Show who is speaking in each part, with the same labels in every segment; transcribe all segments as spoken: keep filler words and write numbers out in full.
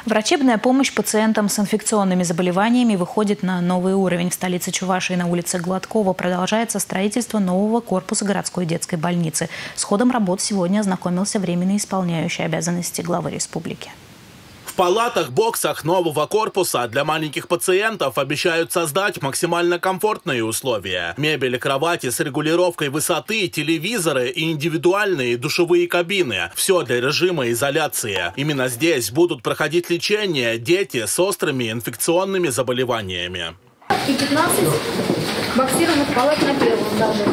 Speaker 1: Врачебная помощь пациентам с инфекционными заболеваниями выходит на новый уровень. В столице Чувашии на улице Гладкова продолжается строительство нового корпуса городской детской больницы. С ходом работ сегодня ознакомился временно исполняющий обязанности главы республики.
Speaker 2: В палатах-боксах нового корпуса для маленьких пациентов обещают создать максимально комфортные условия. Мебель, кровати с регулировкой высоты, телевизоры и индивидуальные душевые кабины. Все для режима изоляции. Именно здесь будут проходить лечение дети с острыми инфекционными заболеваниями.
Speaker 3: И пятнадцать боксированных палат на первом этаже.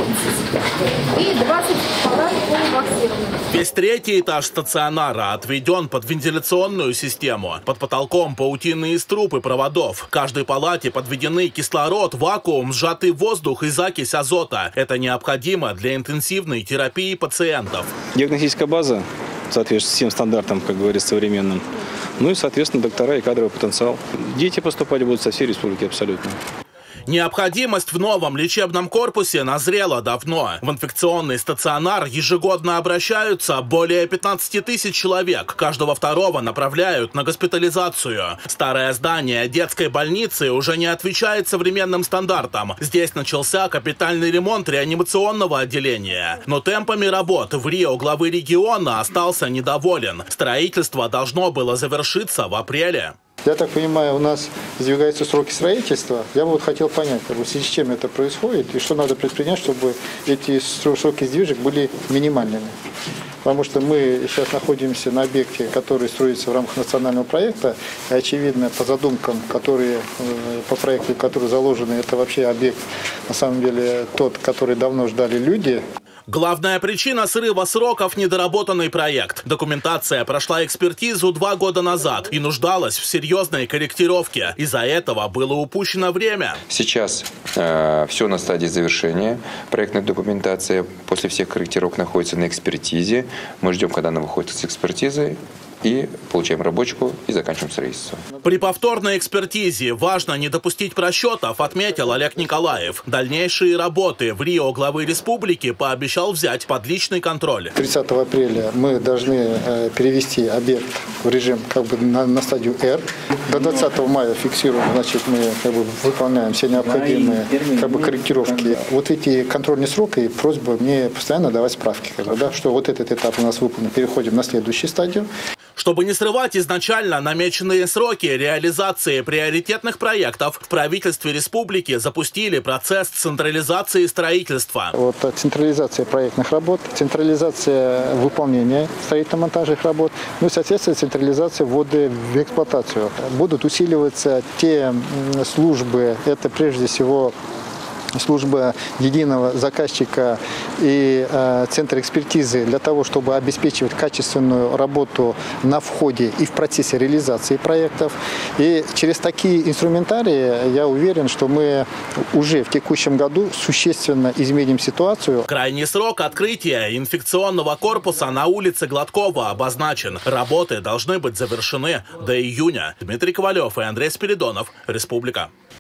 Speaker 3: И двадцать палат полубоксированных.
Speaker 2: Весь третий этаж стационара отведен под вентиляционную систему. Под потолком паутины из труб и проводов. В каждой палате подведены кислород, вакуум, сжатый воздух и закись азота. Это необходимо для интенсивной терапии пациентов.
Speaker 4: Диагностическая база соответствует всем стандартам, как говорится, современным. Ну и, соответственно, доктора и кадровый потенциал. Дети поступать будут со всей республики абсолютно.
Speaker 2: Необходимость в новом лечебном корпусе назрела давно. В инфекционный стационар ежегодно обращаются более пятнадцати тысяч человек. Каждого второго направляют на госпитализацию. Старое здание детской больницы уже не отвечает современным стандартам. Здесь начался капитальный ремонт реанимационного отделения. Но темпами работ в Рио главы региона остался недоволен. Строительство должно было завершиться в апреле.
Speaker 5: Я так понимаю, у нас сдвигаются сроки строительства. Я бы вот хотел понять, как бы, в связи с чем это происходит и что надо предпринять, чтобы эти сроки сдвижек были минимальными. Потому что мы сейчас находимся на объекте, который строится в рамках национального проекта. И, очевидно, по задумкам, которые, по проекту, которые заложены, это вообще объект, на самом деле, тот, который давно ждали люди.
Speaker 2: Главная причина срыва сроков – недоработанный проект. Документация прошла экспертизу два года назад и нуждалась в серьезной корректировке. Из-за этого было упущено время.
Speaker 6: Сейчас э, все на стадии завершения. Проектная документация после всех корректировок находится на экспертизе. Мы ждем, когда она выходит с экспертизы. И получаем рабочку и заканчиваем строительство.
Speaker 2: При повторной экспертизе важно не допустить просчетов, отметил Олег Николаев. Дальнейшие работы в Рио главы республики пообещал взять под личный контроль.
Speaker 5: тридцатого апреля мы должны э, перевести объект в режим как бы на, на стадию R. До двадцатого мая фиксируем, значит, мы как бы выполняем все необходимые как бы корректировки. Вот эти контрольные сроки и просьба мне постоянно давать справки, как бы, да, что вот этот этап у нас выполнен, переходим на следующую стадию.
Speaker 2: Чтобы не срывать изначально намеченные сроки реализации приоритетных проектов, в правительстве республики запустили процесс централизации строительства.
Speaker 5: Вот централизация проектных работ, централизация выполнения строительно-монтажных работ, ну и, соответственно, централизация ввода в эксплуатацию. Будут усиливаться те службы, это прежде всего служба единого заказчика и э, центр экспертизы для того, чтобы обеспечивать качественную работу на входе и в процессе реализации проектов. И через такие инструментарии я уверен, что мы уже в текущем году существенно изменим ситуацию.
Speaker 2: Крайний срок открытия инфекционного корпуса на улице Гладкова обозначен. Работы должны быть завершены до июня. Дмитрий Ковалев и Андрей Спиридонов. Республика.